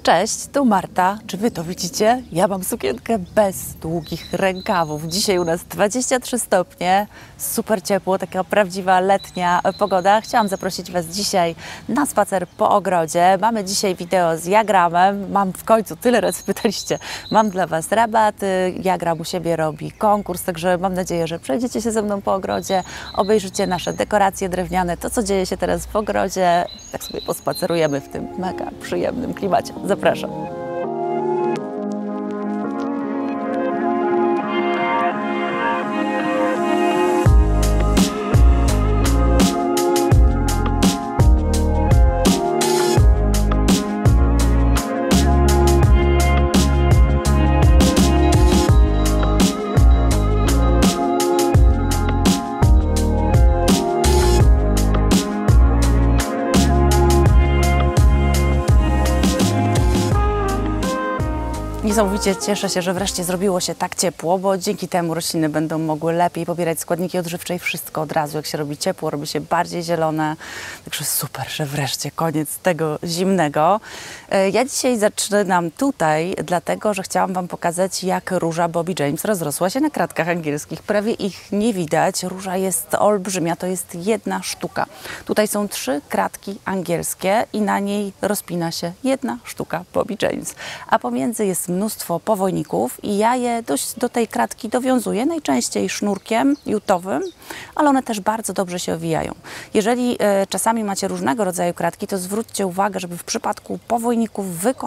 Cześć, tu Marta. Czy Wy to widzicie? Ja mam sukienkę bez długich rękawów. Dzisiaj u nas 23 stopnie, super ciepło, taka prawdziwa letnia pogoda. Chciałam zaprosić Was dzisiaj na spacer po ogrodzie. Mamy dzisiaj wideo z Jagramem. Mam w końcu, tyle razy pytaliście, mam dla Was rabaty. Jagram u siebie robi konkurs, także mam nadzieję, że przejdziecie się ze mną po ogrodzie, obejrzycie nasze dekoracje drewniane, to co dzieje się teraz w ogrodzie. Tak sobie pospacerujemy w tym mega przyjemnym klimacie. Zapraszam. Niesamowicie cieszę się, że wreszcie zrobiło się tak ciepło, bo dzięki temu rośliny będą mogły lepiej pobierać składniki odżywcze i wszystko od razu. Jak się robi ciepło, robi się bardziej zielone. Także super, że wreszcie koniec tego zimnego. Ja dzisiaj zaczynam tutaj, dlatego że chciałam Wam pokazać, jak róża Bobby James rozrosła się na kratkach angielskich. Prawie ich nie widać. Róża jest olbrzymia, to jest jedna sztuka. Tutaj są 3 kratki angielskie i na niej rozpina się jedna sztuka Bobby James. A pomiędzy jest mnóstwo powojników i ja je do tej kratki dowiązuję, najczęściej sznurkiem jutowym, ale one też bardzo dobrze się owijają. Jeżeli czasami macie różnego rodzaju kratki, to zwróćcie uwagę, żeby w przypadku powojników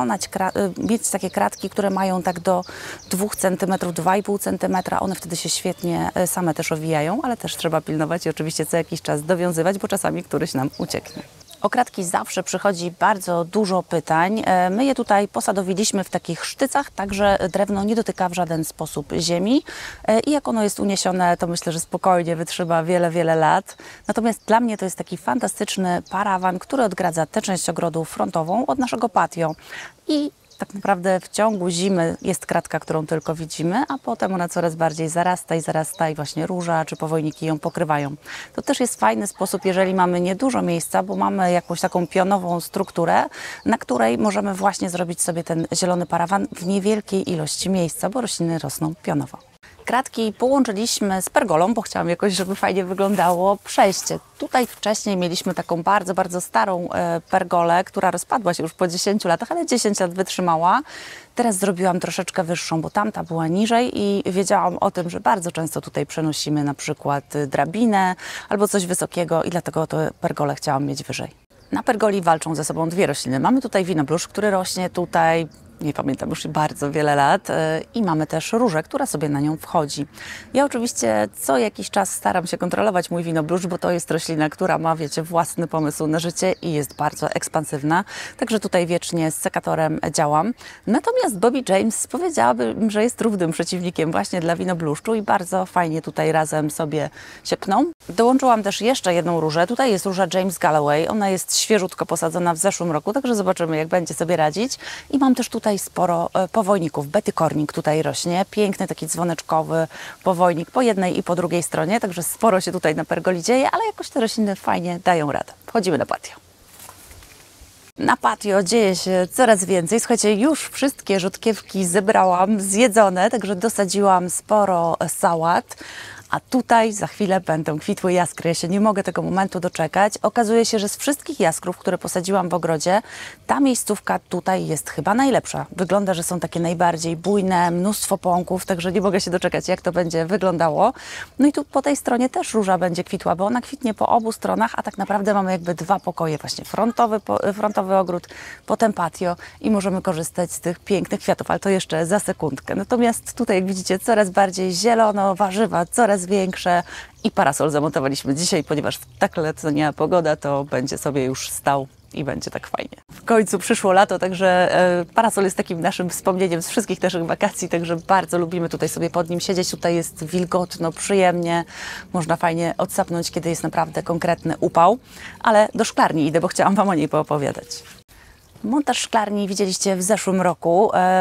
mieć takie kratki, które mają tak do 2 cm, 2,5 cm. One wtedy się świetnie same też owijają, ale też trzeba pilnować i oczywiście co jakiś czas dowiązywać, bo czasami któryś nam ucieknie. O kratki zawsze przychodzi bardzo dużo pytań. My je tutaj posadowiliśmy w takich sztycach, tak że drewno nie dotyka w żaden sposób ziemi i jak ono jest uniesione, to myślę, że spokojnie wytrzyma wiele, wiele lat. Natomiast dla mnie to jest taki fantastyczny parawan, który odgradza tę część ogrodu frontową od naszego patio i tak naprawdę w ciągu zimy jest kratka, którą tylko widzimy, a potem ona coraz bardziej zarasta i właśnie róża czy powojniki ją pokrywają. To też jest fajny sposób, jeżeli mamy niedużo miejsca, bo mamy jakąś taką pionową strukturę, na której możemy właśnie zrobić sobie ten zielony parawan w niewielkiej ilości miejsca, bo rośliny rosną pionowo. Kratki połączyliśmy z pergolą, bo chciałam jakoś, żeby fajnie wyglądało przejście. Tutaj wcześniej mieliśmy taką bardzo, bardzo starą pergolę, która rozpadła się już po 10 latach, ale 10 lat wytrzymała. Teraz zrobiłam troszeczkę wyższą, bo tamta była niżej i wiedziałam o tym, że bardzo często tutaj przenosimy na przykład drabinę albo coś wysokiego i dlatego tę pergolę chciałam mieć wyżej. Na pergoli walczą ze sobą 2 rośliny. Mamy tutaj winobluszcz, który rośnie tutaj, nie pamiętam już bardzo wiele lat, i mamy też różę, która sobie na nią wchodzi. Ja oczywiście co jakiś czas staram się kontrolować mój winobluszcz, bo to jest roślina, która ma, wiecie, własny pomysł na życie i jest bardzo ekspansywna, także tutaj wiecznie z sekatorem działam. Natomiast Bobby James powiedziałabym, że jest równym przeciwnikiem właśnie dla winobluszczu i bardzo fajnie tutaj razem sobie się pną. Dołączyłam też jeszcze jedną różę. Tutaj jest róża James Galloway. Ona jest świeżutko posadzona w zeszłym roku, także zobaczymy, jak będzie sobie radzić. I mam też tutaj sporo powojników. Betty Corning tutaj rośnie. Piękny, taki dzwoneczkowy powojnik po jednej i po drugiej stronie, także sporo się tutaj na pergoli dzieje, ale jakoś te rośliny fajnie dają radę. Wchodzimy na patio. Na patio dzieje się coraz więcej. Słuchajcie, już wszystkie rzodkiewki zebrałam, zjedzone, także dosadziłam sporo sałat. A tutaj za chwilę będą kwitły jaskry. Ja się nie mogę tego momentu doczekać. Okazuje się, że z wszystkich jaskrów, które posadziłam w ogrodzie, ta miejscówka tutaj jest chyba najlepsza. Wygląda, że są takie najbardziej bujne, mnóstwo pąków, także nie mogę się doczekać, jak to będzie wyglądało. No i tu po tej stronie też róża będzie kwitła, bo ona kwitnie po obu stronach, a tak naprawdę mamy jakby 2 pokoje, właśnie frontowy ogród, potem patio i możemy korzystać z tych pięknych kwiatów, ale to jeszcze za sekundkę. Natomiast tutaj, jak widzicie, coraz bardziej zielono, warzywa coraz większe i parasol zamontowaliśmy dzisiaj, ponieważ tak letnia pogoda, to będzie sobie już stał i będzie tak fajnie. W końcu przyszło lato, także parasol jest takim naszym wspomnieniem z wszystkich naszych wakacji, także bardzo lubimy tutaj sobie pod nim siedzieć. Tutaj jest wilgotno, przyjemnie, można fajnie odsapnąć, kiedy jest naprawdę konkretny upał, ale do szklarni idę, bo chciałam Wam o niej poopowiadać. Montaż szklarni widzieliście w zeszłym roku.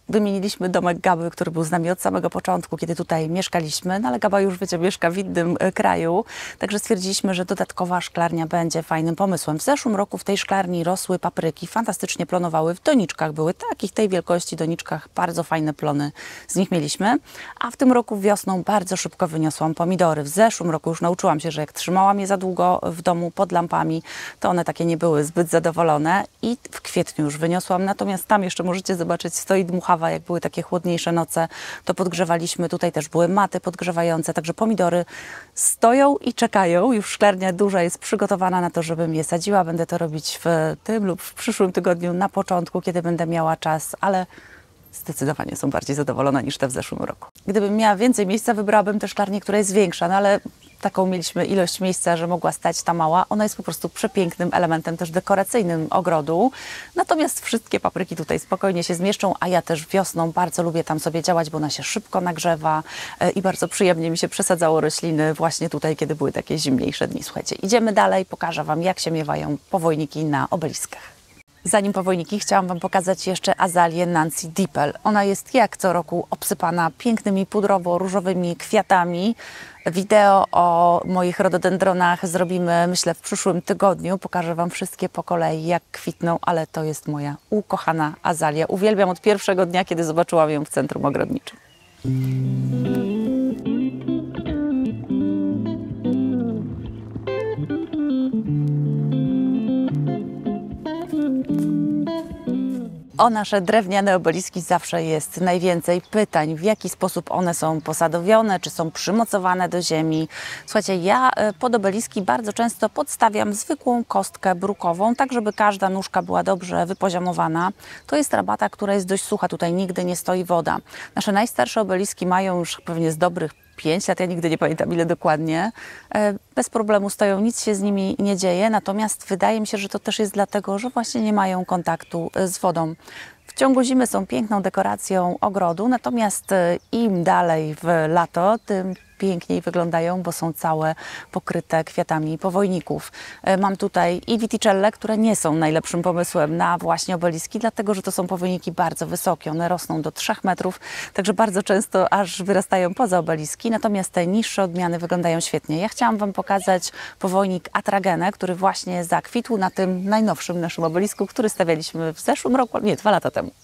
wymieniliśmy domek Gaby, który był z nami od samego początku, kiedy tutaj mieszkaliśmy, no ale Gaba już, wiecie, mieszka w innym kraju, także stwierdziliśmy, że dodatkowa szklarnia będzie fajnym pomysłem. W zeszłym roku w tej szklarni rosły papryki, fantastycznie plonowały, w doniczkach były takich, tej wielkości doniczkach, bardzo fajne plony z nich mieliśmy, a w tym roku wiosną bardzo szybko wyniosłam pomidory. W zeszłym roku już nauczyłam się, że jak trzymałam je za długo w domu pod lampami, to one takie nie były zbyt zadowolone i w kwietniu już wyniosłam, natomiast tam jeszcze możecie zobaczyć, stoi dmuchawa. Jak były takie chłodniejsze noce, to podgrzewaliśmy. Tutaj też były maty podgrzewające, także pomidory stoją i czekają. Już szklarnia duża jest przygotowana na to, żebym je sadziła. Będę to robić w tym lub w przyszłym tygodniu na początku, kiedy będę miała czas, ale zdecydowanie są bardziej zadowolona niż te w zeszłym roku. Gdybym miała więcej miejsca, wybrałabym też szklarnię, która jest większa, no ale taką mieliśmy ilość miejsca, że mogła stać ta mała. Ona jest po prostu przepięknym elementem też dekoracyjnym ogrodu. Natomiast wszystkie papryki tutaj spokojnie się zmieszczą, a ja też wiosną bardzo lubię tam sobie działać, bo ona się szybko nagrzewa i bardzo przyjemnie mi się przesadzało rośliny właśnie tutaj, kiedy były takie zimniejsze dni. Słuchajcie, idziemy dalej, pokażę Wam, jak się miewają powojniki na obeliskach. Zanim powojniki, chciałam Wam pokazać jeszcze azalię Nancy Dippel. Ona jest jak co roku obsypana pięknymi pudrowo-różowymi kwiatami. Wideo o moich rododendronach zrobimy, myślę, w przyszłym tygodniu. Pokażę Wam wszystkie po kolei, jak kwitną, ale to jest moja ukochana azalia. Uwielbiam od pierwszego dnia, kiedy zobaczyłam ją w centrum ogrodniczym. O nasze drewniane obeliski zawsze jest najwięcej pytań, w jaki sposób one są posadowione, czy są przymocowane do ziemi. Słuchajcie, ja pod obeliski bardzo często podstawiam zwykłą kostkę brukową, tak żeby każda nóżka była dobrze wypoziomowana. To jest rabata, która jest dość sucha, tutaj nigdy nie stoi woda. Nasze najstarsze obeliski mają już pewnie z dobrych 5 lat, ja nigdy nie pamiętam ile dokładnie, bez problemu stoją, nic się z nimi nie dzieje, natomiast wydaje mi się, że to też jest dlatego, że właśnie nie mają kontaktu z wodą. W ciągu zimy są piękną dekoracją ogrodu, natomiast im dalej w lato, tym piękniej wyglądają, bo są całe pokryte kwiatami powojników. Mam tutaj i witicelle, które nie są najlepszym pomysłem na właśnie obeliski, dlatego że to są powojniki bardzo wysokie. One rosną do 3 metrów, także bardzo często aż wyrastają poza obeliski, natomiast te niższe odmiany wyglądają świetnie. Ja chciałam Wam pokazać powojnik Atragenę, który właśnie zakwitł na tym najnowszym naszym obelisku, który stawialiśmy w zeszłym roku, nie, 2 lata temu.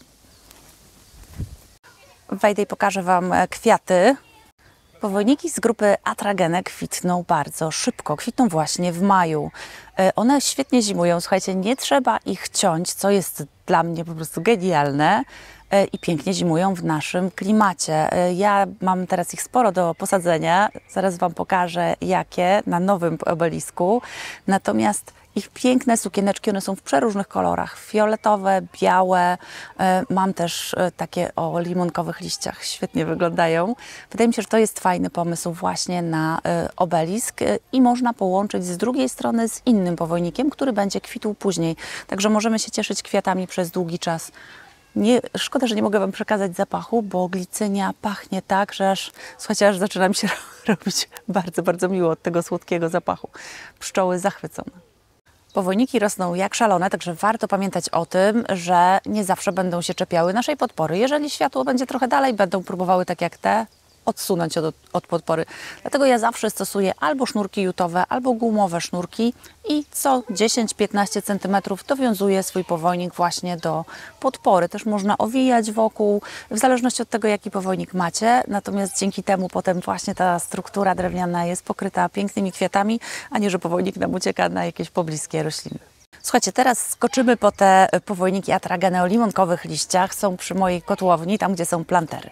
Wejdę i pokażę Wam kwiaty. Powojniki z grupy Atragene kwitną bardzo szybko, kwitną właśnie w maju. One świetnie zimują, słuchajcie, nie trzeba ich ciąć, co jest dla mnie po prostu genialne i pięknie zimują w naszym klimacie. Ja mam teraz ich sporo do posadzenia, zaraz Wam pokażę jakie na nowym obelisku, natomiast ich piękne sukieneczki, one są w przeróżnych kolorach, fioletowe, białe, mam też takie o limonkowych liściach, świetnie wyglądają. Wydaje mi się, że to jest fajny pomysł właśnie na obelisk i można połączyć z drugiej strony z innym powojnikiem, który będzie kwitł później, także możemy się cieszyć kwiatami przez długi czas. Szkoda, że nie mogę Wam przekazać zapachu, bo glicynia pachnie tak, że aż, słuchajcie, aż zaczyna mi się robić bardzo, bardzo miło od tego słodkiego zapachu. Pszczoły zachwycone. Powojniki rosną jak szalone, także warto pamiętać o tym, że nie zawsze będą się czepiały naszej podpory. Jeżeli światło będzie trochę dalej, będą próbowały tak jak te odsunąć od podpory. Dlatego ja zawsze stosuję albo sznurki jutowe, albo gumowe sznurki i co 10-15 cm dowiązuję swój powojnik właśnie do podpory. Też można owijać wokół, w zależności od tego, jaki powojnik macie. Natomiast dzięki temu potem właśnie ta struktura drewniana jest pokryta pięknymi kwiatami, a nie, że powojnik nam ucieka na jakieś pobliskie rośliny. Słuchajcie, teraz skoczymy po te powojniki Atragene o limonkowych liściach. Są przy mojej kotłowni, tam gdzie są plantery.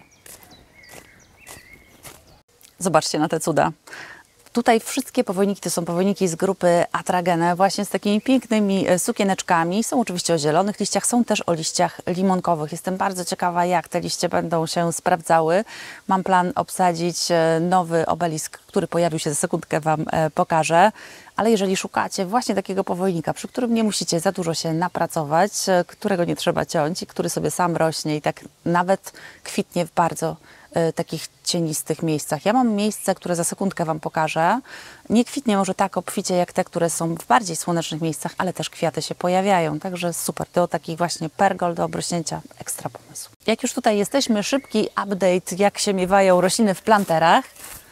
Zobaczcie na te cuda. Tutaj wszystkie powojniki to są powojniki z grupy Atragene, właśnie z takimi pięknymi sukieneczkami. Są oczywiście o zielonych liściach, są też o liściach limonkowych. Jestem bardzo ciekawa, jak te liście będą się sprawdzały. Mam plan obsadzić nowy obelisk, który pojawił się, za sekundkę Wam pokażę. ale jeżeli szukacie właśnie takiego powojnika, przy którym nie musicie za dużo się napracować, którego nie trzeba ciąć i który sobie sam rośnie i tak nawet kwitnie w bardzo takich cienistych miejscach. Ja mam miejsce, które za sekundkę Wam pokażę. Nie kwitnie może tak obficie jak te, które są w bardziej słonecznych miejscach, ale też kwiaty się pojawiają. Także super. Do takich właśnie pergol, do obrośnięcia ekstra pomysł. Jak już tutaj jesteśmy, szybki update, jak się miewają rośliny w planterach.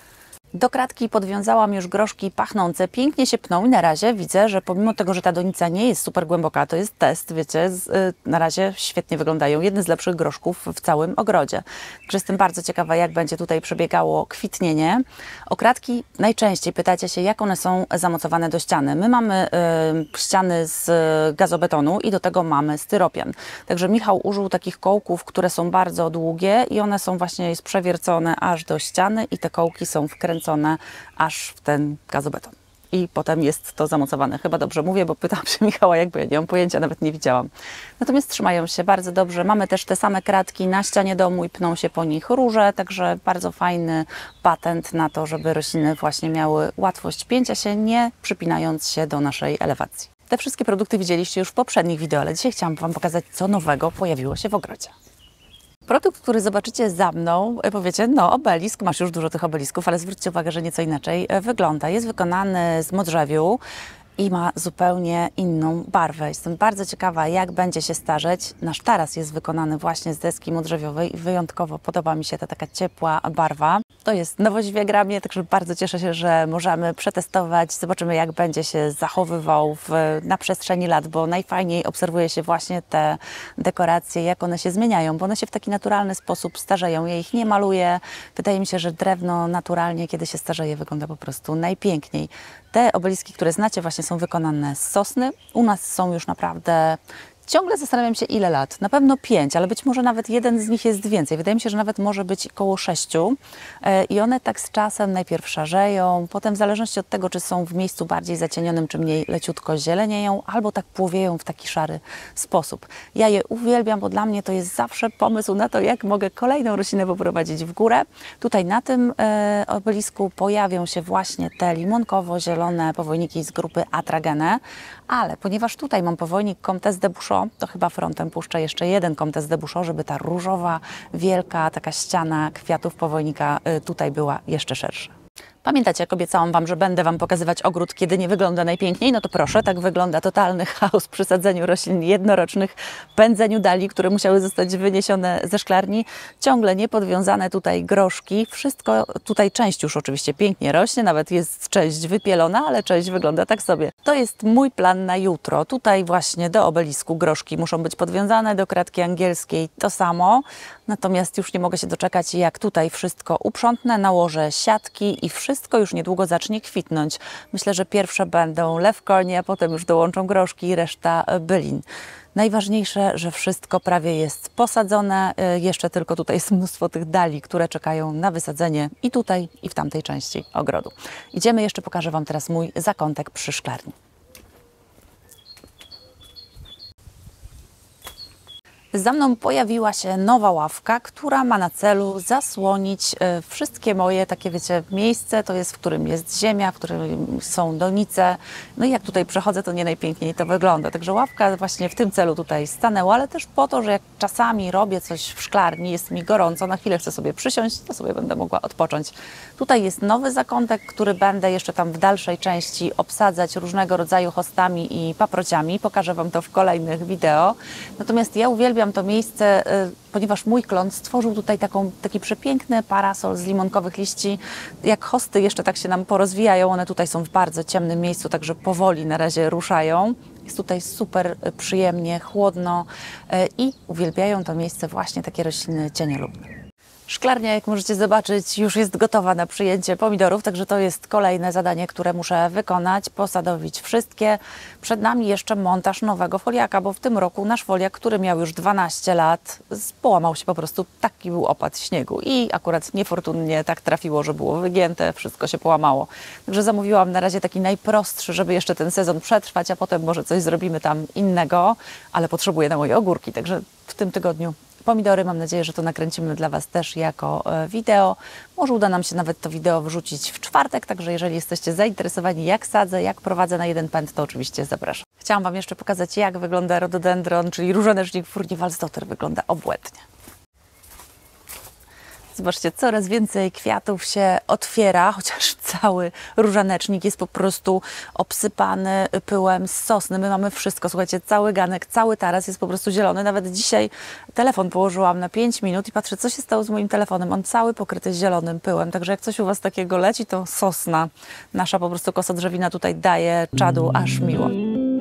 Do kratki podwiązałam już groszki pachnące, pięknie się pną i na razie widzę, że pomimo tego, że ta donica nie jest super głęboka, to jest test, wiecie, na razie świetnie wyglądają. Jedne z lepszych groszków w całym ogrodzie. Także jestem bardzo ciekawa, jak będzie tutaj przebiegało kwitnienie. O kratki najczęściej pytacie się, jak one są zamocowane do ściany. My mamy ściany z gazobetonu i do tego mamy styropian. Także Michał użył takich kołków, które są bardzo długie i one są właśnie przewiercone aż do ściany i te kołki są wkręcone aż w ten gazobeton. I potem jest to zamocowane. Chyba dobrze mówię, bo pytam się Michała, jakby ja nie mam pojęcia, nawet nie widziałam. Natomiast trzymają się bardzo dobrze. Mamy też te same kratki na ścianie domu i pną się po nich róże, także bardzo fajny patent na to, żeby rośliny właśnie miały łatwość pięcia się, nie przypinając się do naszej elewacji. Te wszystkie produkty widzieliście już w poprzednich wideo, ale dzisiaj chciałam Wam pokazać, co nowego pojawiło się w ogrodzie. Produkt, który zobaczycie za mną, powiecie, no obelisk, masz już dużo tych obelisków, ale zwróćcie uwagę, że nieco inaczej wygląda. Jest wykonany z modrzewiu i ma zupełnie inną barwę. Jestem bardzo ciekawa, jak będzie się starzeć. Nasz taras jest wykonany właśnie z deski modrzewiowej i wyjątkowo podoba mi się ta taka ciepła barwa. To jest nowość w Wiagramie, także bardzo cieszę się, że możemy przetestować. Zobaczymy, jak będzie się zachowywał na przestrzeni lat, bo najfajniej obserwuje się właśnie te dekoracje, jak one się zmieniają, bo one się w taki naturalny sposób starzeją. Ja ich nie maluję. Wydaje mi się, że drewno naturalnie, kiedy się starzeje, wygląda po prostu najpiękniej. Te obeliski, które znacie, właśnie są wykonane z sosny. U nas są już naprawdę... Ciągle zastanawiam się, ile lat. Na pewno 5, ale być może nawet jeden z nich jest więcej. Wydaje mi się, że nawet może być około 6. I one tak z czasem najpierw szarzeją, potem w zależności od tego, czy są w miejscu bardziej zacienionym, czy mniej, leciutko zielenieją, albo tak płowieją w taki szary sposób. Ja je uwielbiam, bo dla mnie to jest zawsze pomysł na to, jak mogę kolejną roślinę poprowadzić w górę. Tutaj na tym obelisku pojawią się właśnie te limonkowo-zielone powojniki z grupy Atragene, ale ponieważ tutaj mam powojnik Comtesse de Bouchot, to chyba frontem puszczę jeszcze jeden Comtesse de Bouchot, żeby ta różowa, wielka taka ściana kwiatów powojnika tutaj była jeszcze szersza. Pamiętacie, jak obiecałam Wam, że będę Wam pokazywać ogród, kiedy nie wygląda najpiękniej? No to proszę, tak wygląda totalny chaos przy sadzeniu roślin jednorocznych, pędzeniu dali, które musiały zostać wyniesione ze szklarni, ciągle niepodwiązane tutaj groszki. Wszystko, tutaj część już oczywiście pięknie rośnie, nawet jest część wypielona, ale część wygląda tak sobie. To jest mój plan na jutro. Tutaj właśnie do obelisku groszki muszą być podwiązane, do kratki angielskiej to samo. Natomiast już nie mogę się doczekać, jak tutaj wszystko uprzątnę, nałożę siatki i wszystko już niedługo zacznie kwitnąć. Myślę, że pierwsze będą lewkonie, a potem już dołączą groszki i reszta bylin. Najważniejsze, że wszystko prawie jest posadzone. Jeszcze tylko tutaj jest mnóstwo tych dali, które czekają na wysadzenie i tutaj, i w tamtej części ogrodu. Idziemy, jeszcze pokażę Wam teraz mój zakątek przy szklarni. Za mną pojawiła się nowa ławka, która ma na celu zasłonić wszystkie moje takie, wiecie, miejsce, to jest, w którym jest ziemia, w którym są donice. No i jak tutaj przechodzę, to nie najpiękniej to wygląda. Także ławka właśnie w tym celu tutaj stanęła, ale też po to, że jak czasami robię coś w szklarni, jest mi gorąco, na chwilę chcę sobie przysiąść, to sobie będę mogła odpocząć. Tutaj jest nowy zakątek, który będę jeszcze tam w dalszej części obsadzać różnego rodzaju hostami i paprociami. Pokażę Wam to w kolejnych wideo. Natomiast ja uwielbiam to miejsce, ponieważ mój klon stworzył tutaj taki przepiękny parasol z limonkowych liści. Jak hosty jeszcze tak się nam porozwijają, one tutaj są w bardzo ciemnym miejscu, także powoli na razie ruszają. Jest tutaj super przyjemnie, chłodno i uwielbiają to miejsce właśnie takie rośliny cieniolubne. Szklarnia, jak możecie zobaczyć, już jest gotowa na przyjęcie pomidorów, także to jest kolejne zadanie, które muszę wykonać, posadowić wszystkie. Przed nami jeszcze montaż nowego foliaka, bo w tym roku nasz foliak, który miał już 12 lat, połamał się po prostu, taki był opad śniegu i akurat niefortunnie tak trafiło, że było wygięte, wszystko się połamało. Także zamówiłam na razie taki najprostszy, żeby jeszcze ten sezon przetrwać, a potem może coś zrobimy tam innego, ale potrzebuję na moje ogórki, także w tym tygodniu pomidory. Mam nadzieję, że to nakręcimy dla Was też jako wideo. Może uda nam się nawet to wideo wrzucić w czwartek, także jeżeli jesteście zainteresowani, jak sadzę, jak prowadzę na jeden pęd, to oczywiście zapraszam. Chciałam Wam jeszcze pokazać, jak wygląda rhododendron, czyli różanecznik Furnivalsdotter. Wygląda obłędnie. Zobaczcie, coraz więcej kwiatów się otwiera, chociaż cały różanecznik jest po prostu obsypany pyłem z sosny. My mamy wszystko, słuchajcie, cały ganek, cały taras jest po prostu zielony. Nawet dzisiaj telefon położyłam na 5 minut i patrzę, co się stało z moim telefonem. On cały pokryty zielonym pyłem, także jak coś u Was takiego leci, to sosna, nasza po prostu kosodrzewina tutaj daje czadu aż miło.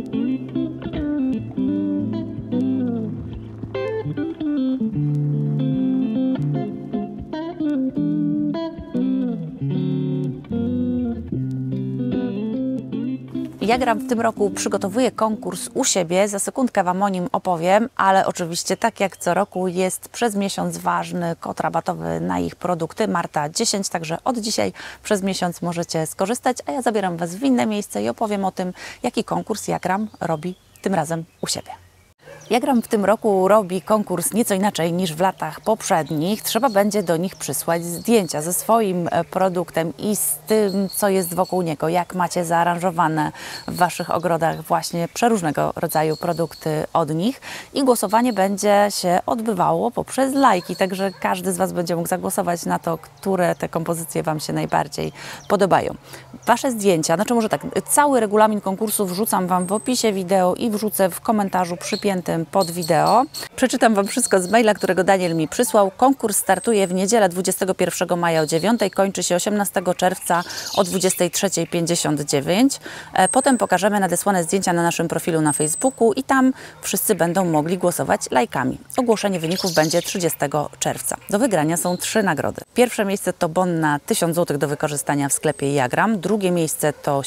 Jagram w tym roku przygotowuję konkurs u siebie, za sekundkę Wam o nim opowiem, ale oczywiście tak jak co roku jest przez miesiąc ważny kod rabatowy na ich produkty Marta 10, także od dzisiaj przez miesiąc możecie skorzystać, a ja zabieram Was w inne miejsce i opowiem o tym, jaki konkurs Jagram robi tym razem u siebie. Jagram w tym roku robi konkurs nieco inaczej niż w latach poprzednich. Trzeba będzie do nich przysłać zdjęcia ze swoim produktem i z tym, co jest wokół niego, jak macie zaaranżowane w Waszych ogrodach właśnie przeróżnego rodzaju produkty od nich. I głosowanie będzie się odbywało poprzez lajki, także każdy z Was będzie mógł zagłosować na to, które te kompozycje Wam się najbardziej podobają. Wasze zdjęcia, znaczy może tak, cały regulamin konkursu wrzucam Wam w opisie wideo i wrzucę w komentarzu przypiętym pod wideo. Przeczytam Wam wszystko z maila, którego Daniel mi przysłał. Konkurs startuje w niedzielę 21 maja o 9, kończy się 18 czerwca o 23:59. Potem pokażemy nadesłane zdjęcia na naszym profilu na Facebooku i tam wszyscy będą mogli głosować lajkami. Ogłoszenie wyników będzie 30 czerwca. Do wygrania są 3 nagrody. Pierwsze miejsce to bon na 1000 zł do wykorzystania w sklepie Jagram. Drugie miejsce to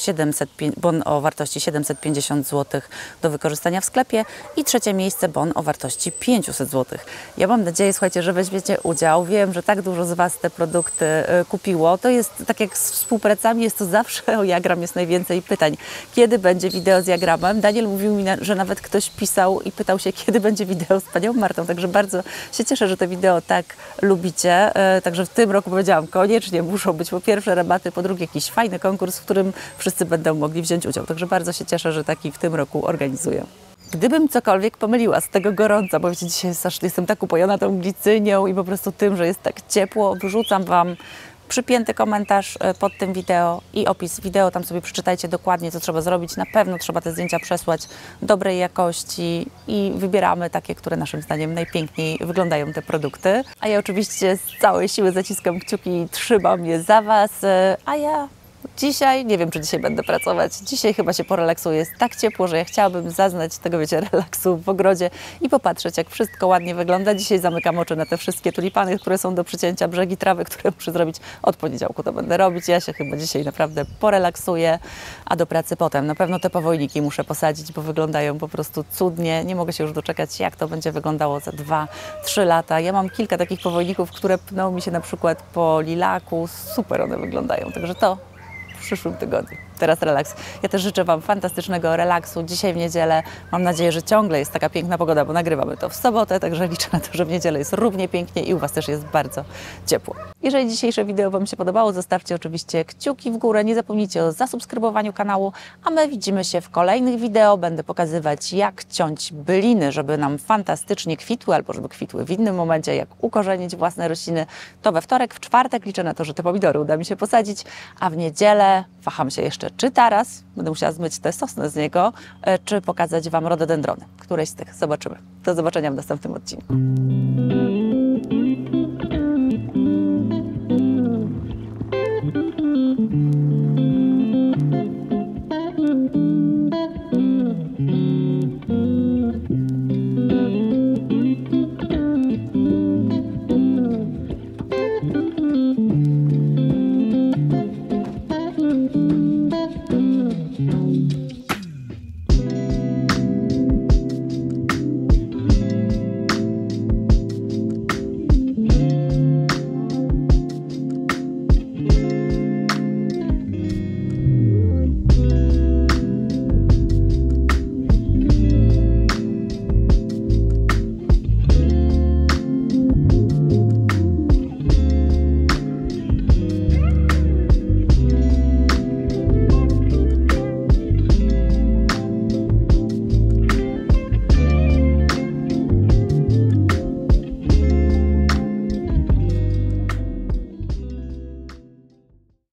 bon o wartości 750 zł do wykorzystania w sklepie i trzecie miejsce bon o wartości 500 zł. Ja mam nadzieję, słuchajcie, że weźmiecie udział. Wiem, że tak dużo z Was te produkty kupiło. To jest tak jak z współpracami, jest to zawsze o Jagram jest najwięcej pytań. Kiedy będzie wideo z Jagramem? Daniel mówił mi, że nawet ktoś pisał i pytał się, kiedy będzie wideo z Panią Martą. Także bardzo się cieszę, że te wideo tak lubicie. Także w tym roku powiedziałam, koniecznie muszą być po pierwsze rabaty, po drugie jakiś fajny konkurs, w którym wszyscy będą mogli wziąć udział. Także bardzo się cieszę, że taki w tym roku organizuję. Gdybym cokolwiek pomyliła z tego gorąca, bo wiecie, dzisiaj jestem tak upojona tą glicynią i po prostu tym, że jest tak ciepło, wrzucam Wam przypięty komentarz pod tym wideo i opis wideo. Tam sobie przeczytajcie dokładnie, co trzeba zrobić. Na pewno trzeba te zdjęcia przesłać dobrej jakości i wybieramy takie, które naszym zdaniem najpiękniej wyglądają te produkty. A ja oczywiście z całej siły zaciskam kciuki i trzymam je za Was, a ja dzisiaj, nie wiem, czy dzisiaj będę pracować, dzisiaj chyba się porelaksuję. Jest tak ciepło, że ja chciałabym zaznać tego, wiecie, relaksu w ogrodzie i popatrzeć, jak wszystko ładnie wygląda. Dzisiaj zamykam oczy na te wszystkie tulipany, które są do przycięcia, brzegi trawy, które muszę zrobić. Od poniedziałku to będę robić. Ja się chyba dzisiaj naprawdę porelaksuję, a do pracy potem. Na pewno te powojniki muszę posadzić, bo wyglądają po prostu cudnie. Nie mogę się już doczekać, jak to będzie wyglądało za 2-3 lata. Ja mam kilka takich powojników, które pną mi się na przykład po lilaku. Super one wyglądają, także to w przyszłym tygodniu. Teraz relaks. Ja też życzę Wam fantastycznego relaksu dzisiaj w niedzielę. Mam nadzieję, że ciągle jest taka piękna pogoda, bo nagrywamy to w sobotę, także liczę na to, że w niedzielę jest równie pięknie i u Was też jest bardzo ciepło. Jeżeli dzisiejsze wideo Wam się podobało, zostawcie oczywiście kciuki w górę. Nie zapomnijcie o zasubskrybowaniu kanału, a my widzimy się w kolejnych wideo. Będę pokazywać, jak ciąć byliny, żeby nam fantastycznie kwitły, albo żeby kwitły w innym momencie, jak ukorzenić własne rośliny. To we wtorek, w czwartek liczę na to, że te pomidory uda mi się posadzić, a w niedzielę waham się jeszcze, czy taras, będę musiała zmyć te sosny z niego, czy pokazać Wam rhododendrony. Któreś z tych zobaczymy. Do zobaczenia w następnym odcinku.